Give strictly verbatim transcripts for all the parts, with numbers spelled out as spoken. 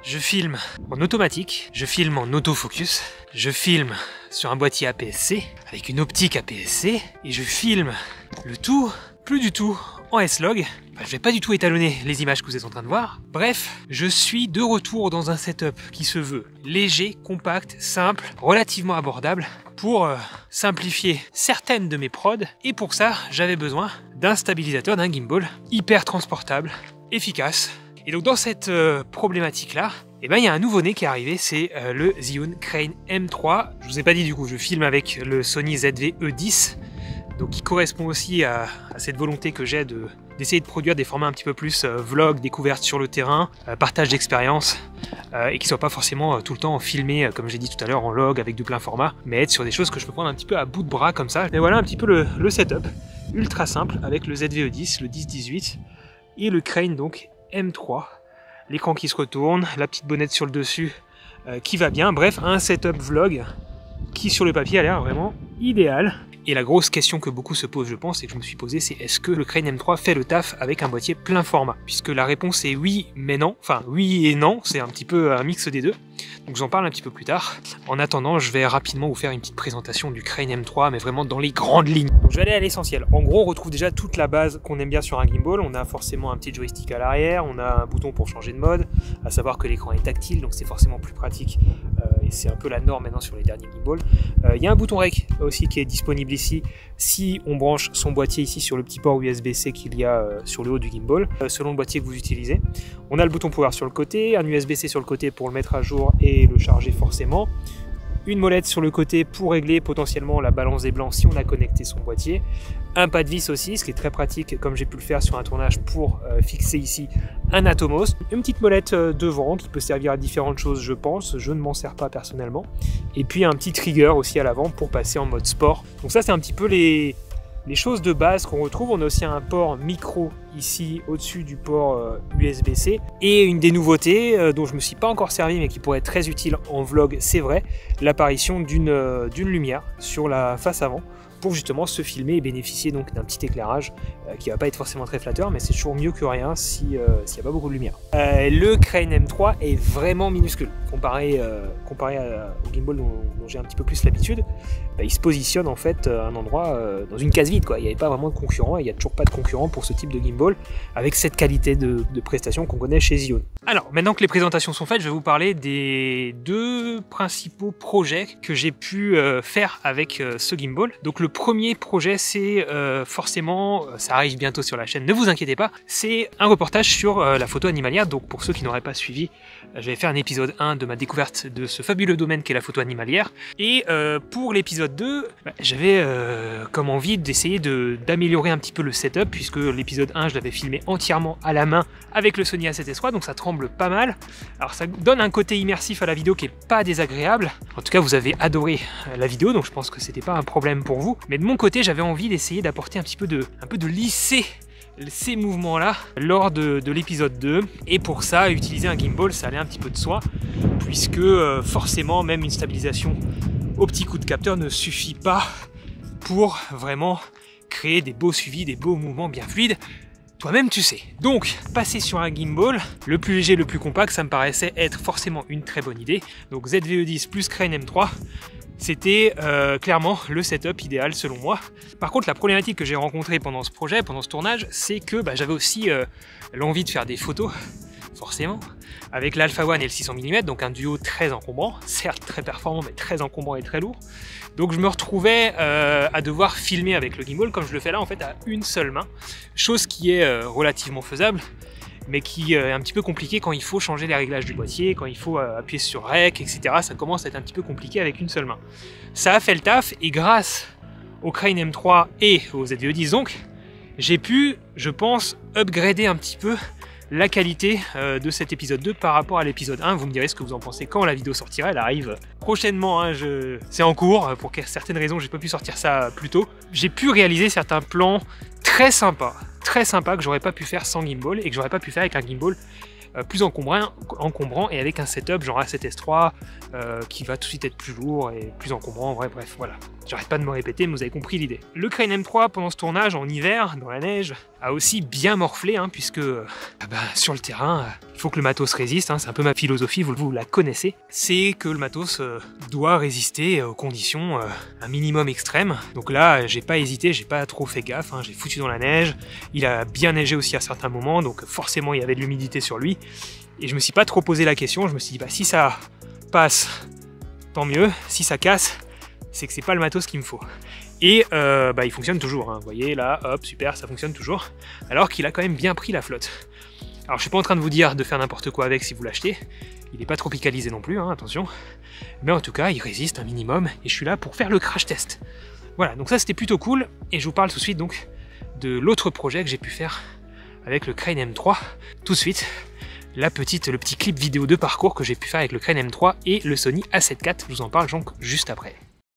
je filme en automatique, je filme en autofocus, je filme sur un boîtier A P S C avec une optique A P S C et je filme le tout, plus du tout en S-Log. Enfin, je vais pas du tout étalonner les images que vous êtes en train de voir. Bref, je suis de retour dans un setup qui se veut léger, compact, simple, relativement abordable pour euh, simplifier certaines de mes prods. Et pour ça, j'avais besoin d'un stabilisateur, d'un gimbal hyper transportable, efficace. Et donc dans cette euh, problématique-là, eh ben, il y a un nouveau-né qui est arrivé, c'est euh, le Zhiyun Crane M trois. Je vous ai pas dit du coup, je filme avec le Sony Z V E dix, donc qui correspond aussi à, à cette volonté que j'ai de d'essayer de produire des formats un petit peu plus euh, vlog, découverte sur le terrain, euh, partage d'expérience, euh, et qui ne soient pas forcément euh, tout le temps filmés, euh, comme j'ai dit tout à l'heure, en log avec du plein format, mais être sur des choses que je peux prendre un petit peu à bout de bras comme ça. Et voilà un petit peu le, le setup, ultra simple, avec le Z V E dix, le dix dix-huit, et le Crane donc M trois. L'écran qui se retourne, la petite bonnette sur le dessus euh, qui va bien, bref, un setup vlog qui sur le papier a l'air vraiment idéal. Et la grosse question que beaucoup se posent, je pense, et que je me suis posé, c'est est-ce que le Crane M trois fait le taf avec un boîtier plein format? Puisque la réponse est oui, mais non. Enfin, oui et non, c'est un petit peu un mix des deux. Donc j'en parle un petit peu plus tard. En attendant, je vais rapidement vous faire une petite présentation du Crane M trois, mais vraiment dans les grandes lignes. Donc je vais aller à l'essentiel. En gros, on retrouve déjà toute la base qu'on aime bien sur un gimbal. On a forcément un petit joystick à l'arrière, on a un bouton pour changer de mode, à savoir que l'écran est tactile, donc c'est forcément plus pratique. Euh, et c'est un peu la norme maintenant sur les derniers gimbals. Il euh, y a un bouton rec aussi qui est disponible ici, si on branche son boîtier ici sur le petit port U S B C qu'il y a euh, sur le haut du gimbal, euh, selon le boîtier que vous utilisez. On a le bouton power sur le côté, un U S B C sur le côté pour le mettre à jour et le charger forcément. Une molette sur le côté pour régler potentiellement la balance des blancs si on a connecté son boîtier. Un pas de vis aussi, ce qui est très pratique comme j'ai pu le faire sur un tournage pour euh, fixer ici un Atomos. Une petite molette euh, devant qui peut servir à différentes choses je pense, je ne m'en sers pas personnellement. Et puis un petit trigger aussi à l'avant pour passer en mode sport. Donc ça c'est un petit peu les, les choses de base qu'on retrouve. On a aussi un port micro ici au-dessus du port euh, U S B C. Et une des nouveautés euh, dont je ne me suis pas encore servi mais qui pourrait être très utile en vlog, c'est vrai, l'apparition d'une euh, d'une lumière sur la face avant pour justement se filmer et bénéficier donc d'un petit éclairage euh, qui va pas être forcément très flatteur, mais c'est toujours mieux que rien si euh, s'il n'y a pas beaucoup de lumière. Euh, le Crane M trois est vraiment minuscule comparé, euh, comparé à, au gimbal dont, dont j'ai un petit peu plus l'habitude. Bah, il se positionne en fait à un endroit euh, dans une case vide quoi. Il n'y avait pas vraiment de concurrent et il n'y a toujours pas de concurrent pour ce type de gimbal avec cette qualité de, de prestation qu'on connaît chez Zhiyun. Alors maintenant que les présentations sont faites, je vais vous parler des deux principaux projets que j'ai pu euh, faire avec euh, ce gimbal. Donc le Le premier projet, c'est euh, forcément, ça arrive bientôt sur la chaîne, ne vous inquiétez pas, c'est un reportage sur euh, la photo animalière. Donc pour ceux qui n'auraient pas suivi, euh, j'avais fait un épisode un de ma découverte de ce fabuleux domaine qu'est la photo animalière. Et euh, pour l'épisode deux, bah, j'avais euh, comme envie d'essayer de, d'améliorer un petit peu le setup, puisque l'épisode un, je l'avais filmé entièrement à la main avec le Sony A sept S trois, donc ça tremble pas mal. Alors ça donne un côté immersif à la vidéo qui est pas désagréable. En tout cas, vous avez adoré la vidéo, donc je pense que c'était pas un problème pour vous. Mais de mon côté, j'avais envie d'essayer d'apporter un petit peu de, un peu de lisser ces mouvements-là lors de, de l'épisode deux. Et pour ça, utiliser un gimbal, ça allait un petit peu de soi, puisque euh, forcément, même une stabilisation au petit coup de capteur ne suffit pas pour vraiment créer des beaux suivis, des beaux mouvements bien fluides. Toi-même tu sais. Donc, passer sur un gimbal, le plus léger, le plus compact, ça me paraissait être forcément une très bonne idée. Donc Z V E dix plus Crane M trois, c'était euh, clairement le setup idéal selon moi. Par contre, la problématique que j'ai rencontrée pendant ce projet, pendant ce tournage, c'est que bah, j'avais aussi euh, l'envie de faire des photos, forcément, avec l'Alpha One et le six cents millimètres, donc un duo très encombrant, certes très performant, mais très encombrant et très lourd. Donc je me retrouvais euh, à devoir filmer avec le gimbal, comme je le fais là, en fait, à une seule main, chose qui est euh, relativement faisable, mais qui est un petit peu compliqué quand il faut changer les réglages du boîtier, quand il faut appuyer sur Rec, et cetera. Ça commence à être un petit peu compliqué avec une seule main. Ça a fait le taf, et grâce au Crane M trois et au Z V E dix donc, j'ai pu, je pense, upgrader un petit peu la qualité euh, de cet épisode deux par rapport à l'épisode un. Vous me direz ce que vous en pensez quand la vidéo sortira. Elle arrive prochainement, hein, je... c'est en cours. Pour certaines raisons, j'ai pas pu sortir ça plus tôt. J'ai pu réaliser certains plans très sympas, très sympas que j'aurais pas pu faire sans gimbal et que j'aurais pas pu faire avec un gimbal euh, plus encombrant, encombrant et avec un setup genre A sept S trois euh, qui va tout de suite être plus lourd et plus encombrant. Bref, bref, voilà. J'arrête pas de me répéter, mais vous avez compris l'idée. Le Crane M trois, pendant ce tournage, en hiver, dans la neige, a aussi bien morflé, hein, puisque ah bah, sur le terrain, il faut que le matos résiste, hein, c'est un peu ma philosophie, vous, vous la connaissez. C'est que le matos euh, doit résister aux conditions euh, un minimum extrêmes. Donc là, j'ai pas hésité, j'ai pas trop fait gaffe, hein, j'ai foutu dans la neige. Il a bien neigé aussi à certains moments, donc forcément il y avait de l'humidité sur lui. Et je me suis pas trop posé la question, je me suis dit, bah si ça passe, tant mieux, si ça casse, c'est que c'est pas le matos qu'il me faut. Et euh, bah, il fonctionne toujours, hein. Vous voyez là, hop, super, ça fonctionne toujours, alors qu'il a quand même bien pris la flotte. Alors je suis pas en train de vous dire de faire n'importe quoi avec si vous l'achetez, il n'est pas tropicalisé non plus, hein, attention, mais en tout cas il résiste un minimum, et je suis là pour faire le crash test. Voilà, donc ça c'était plutôt cool, et je vous parle tout de suite donc de l'autre projet que j'ai pu faire avec le Crane M trois, tout de suite. La petite, le petit clip vidéo de parcours que j'ai pu faire avec le Crane M trois et le Sony A sept quatre, je vous en parle donc juste après.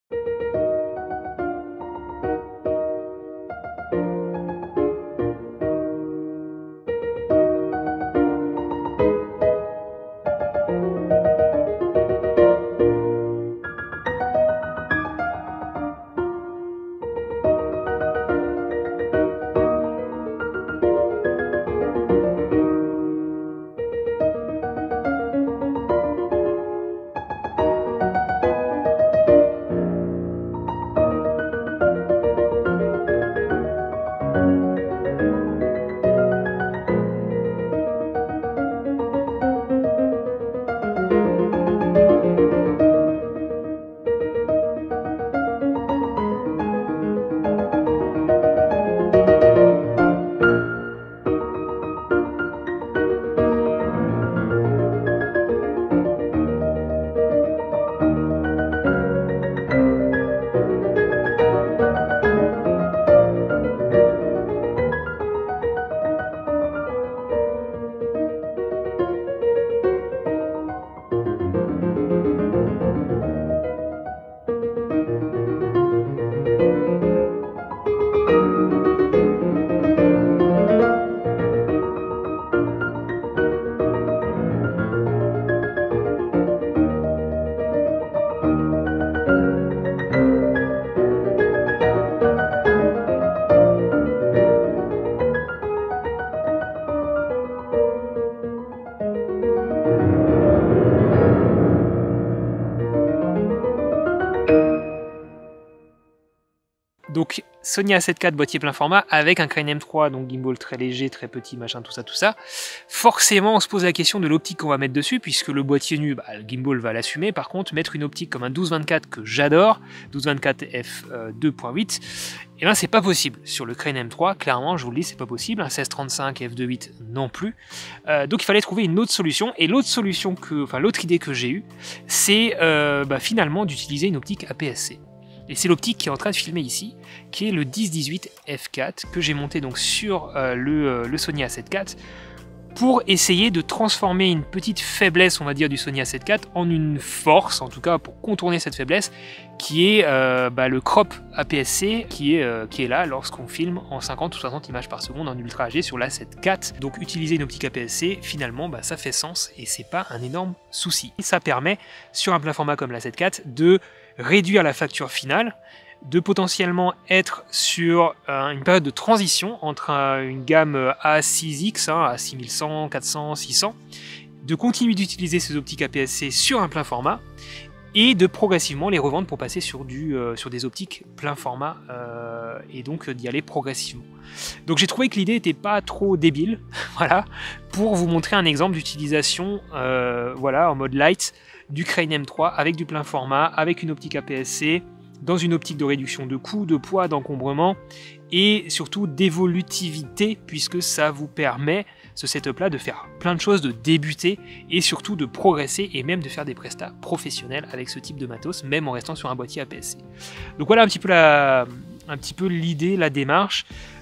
Donc Sony A sept quatre boîtier plein format avec un Crane M trois, donc gimbal très léger, très petit, machin, tout ça, tout ça. Forcément, on se pose la question de l'optique qu'on va mettre dessus, puisque le boîtier nu, bah, le gimbal va l'assumer. Par contre, mettre une optique comme un douze vingt-quatre que j'adore, douze vingt-quatre f deux point huit, et ben c'est pas possible. Sur le Crane M trois, clairement, je vous le dis, c'est pas possible. Un seize trente-cinq f deux point huit non plus. Euh, donc il fallait trouver une autre solution. Et l'autre solution que, enfin l'autre idée que j'ai eue, c'est euh, bah, finalement d'utiliser une optique A P S C. Et c'est l'optique qui est en train de filmer ici, qui est le dix dix-huit f quatre, que j'ai monté donc sur euh, le, euh, le Sony A sept quatre, pour essayer de transformer une petite faiblesse, on va dire, du Sony A sept quatre en une force, en tout cas pour contourner cette faiblesse, qui est euh, bah, le crop A P S C, qui est, euh, qui est là lorsqu'on filme en cinquante ou soixante images par seconde en Ultra H D sur l'A sept quatre. Donc utiliser une optique A P S C, finalement, bah, ça fait sens et c'est pas un énorme souci. Et ça permet, sur un plein format comme l'A sept quatre, de réduire la facture finale, de potentiellement être sur euh, une période de transition entre euh, une gamme A six X, hein, à six mille cent, quatre cents, six cents, de continuer d'utiliser ces optiques A P S C sur un plein format, et de progressivement les revendre pour passer sur, du, euh, sur des optiques plein format, euh, et donc d'y aller progressivement. Donc j'ai trouvé que l'idée n'était pas trop débile, voilà, pour vous montrer un exemple d'utilisation euh, voilà, en mode light du Crane M trois avec du plein format, avec une optique A P S C, dans une optique de réduction de coût, de poids, d'encombrement, et surtout d'évolutivité, puisque ça vous permet, ce setup-là, de faire plein de choses, de débuter, et surtout de progresser, et même de faire des prestats professionnels avec ce type de matos, même en restant sur un boîtier A P S C. Donc voilà un petit peu la, un petit peu l'idée, la démarche.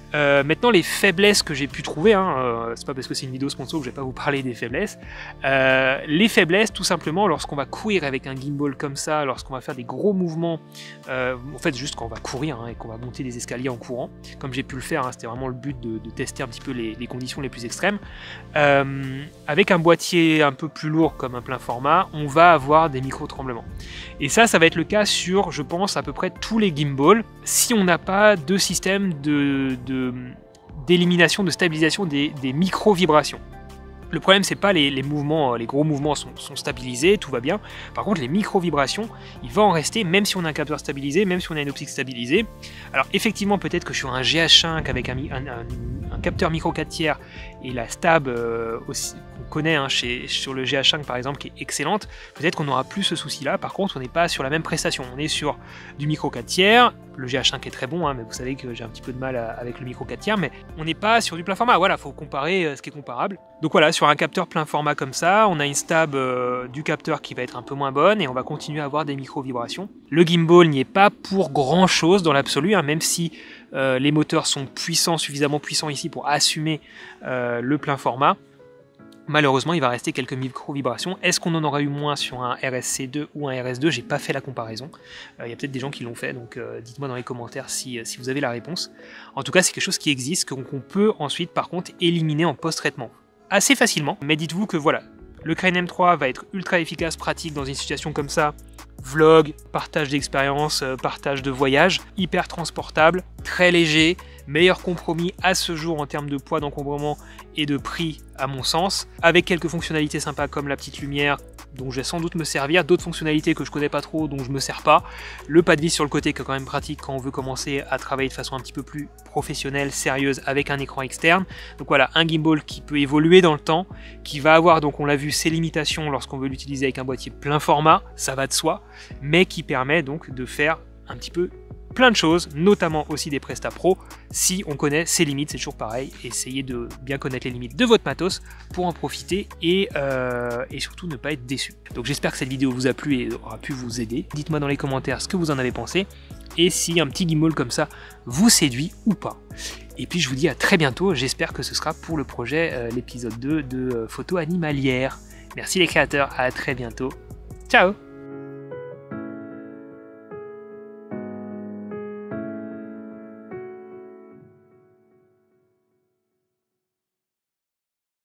Euh, maintenant, les faiblesses que j'ai pu trouver, hein, euh, c'est pas parce que c'est une vidéo sponsor que je vais pas vous parler des faiblesses. Euh, les faiblesses, tout simplement, lorsqu'on va courir avec un gimbal comme ça, lorsqu'on va faire des gros mouvements, euh, en fait, juste quand on va courir hein, et qu'on va monter des escaliers en courant, comme j'ai pu le faire, hein, c'était vraiment le but de, de tester un petit peu les, les conditions les plus extrêmes. Euh, avec un boîtier un peu plus lourd comme un plein format, on va avoir des micro-tremblements. Et ça, ça va être le cas sur, je pense, à peu près tous les gimbals, si on n'a pas de système de, de d'élimination, de stabilisation des, des micro-vibrations. Le problème, c'est pas les, les mouvements, les gros mouvements sont, sont stabilisés, tout va bien. Par contre, les micro-vibrations, il va en rester, même si on a un capteur stabilisé, même si on a une optique stabilisée. Alors, effectivement, peut-être que sur un G H cinq avec un, un, un, un capteur micro quatre tiers et la stab euh, aussi qu'on connaît hein, chez, sur le G H cinq par exemple, qui est excellente, peut-être qu'on n'aura plus ce souci-là. Par contre, on n'est pas sur la même prestation. On est sur du micro quatre tiers. Le G H cinq est très bon, hein, mais vous savez que j'ai un petit peu de mal à, avec le micro quatre tiers, mais on n'est pas sur du plein format. Voilà, il faut comparer euh, ce qui est comparable. Donc voilà, sur un capteur plein format comme ça, on a une stab euh, du capteur qui va être un peu moins bonne et on va continuer à avoir des micro-vibrations. Le gimbal n'y est pas pour grand chose dans l'absolu, hein, même si euh, les moteurs sont puissants, suffisamment puissants ici pour assumer euh, le plein format. Malheureusement, il va rester quelques micro-vibrations. Est-ce qu'on en aura eu moins sur un R S C deux ou un R S deux? J'ai pas fait la comparaison. Il euh, y a peut-être des gens qui l'ont fait, donc euh, dites-moi dans les commentaires si, si vous avez la réponse. En tout cas, c'est quelque chose qui existe, qu'on qu'on peut ensuite, par contre, éliminer en post-traitement. Assez facilement, mais dites-vous que voilà, le Crane M trois va être ultra efficace, pratique dans une situation comme ça. Vlog, partage d'expérience, euh, partage de voyage, hyper transportable, très léger, meilleur compromis à ce jour en termes de poids d'encombrement et de prix à mon sens, avec quelques fonctionnalités sympas comme la petite lumière dont je vais sans doute me servir, d'autres fonctionnalités que je connais pas trop dont je me sers pas, le pas de vis sur le côté qui est quand même pratique quand on veut commencer à travailler de façon un petit peu plus professionnelle, sérieuse avec un écran externe. Donc voilà, un gimbal qui peut évoluer dans le temps, qui va avoir, donc on l'a vu, ses limitations lorsqu'on veut l'utiliser avec un boîtier plein format, ça va de soi, mais qui permet donc de faire un petit peu plein de choses, notamment aussi des Presta Pro, si on connaît ses limites, c'est toujours pareil, essayez de bien connaître les limites de votre matos pour en profiter et, euh, et surtout ne pas être déçu. Donc j'espère que cette vidéo vous a plu et aura pu vous aider. Dites-moi dans les commentaires ce que vous en avez pensé et si un petit gimbal comme ça vous séduit ou pas. Et puis je vous dis à très bientôt, j'espère que ce sera pour le projet, euh, l'épisode deux de euh, photo animalière. Merci les créateurs, à très bientôt, ciao.